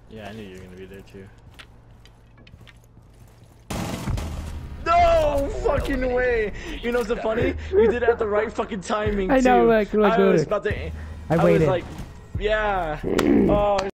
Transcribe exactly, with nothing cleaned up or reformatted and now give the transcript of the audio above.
Yeah, I knew you were gonna be there too. No fucking way! You know what's so funny? You did it at the right fucking timing too. I know, look, look, I was look. about to. I I waited. was like, yeah. Oh.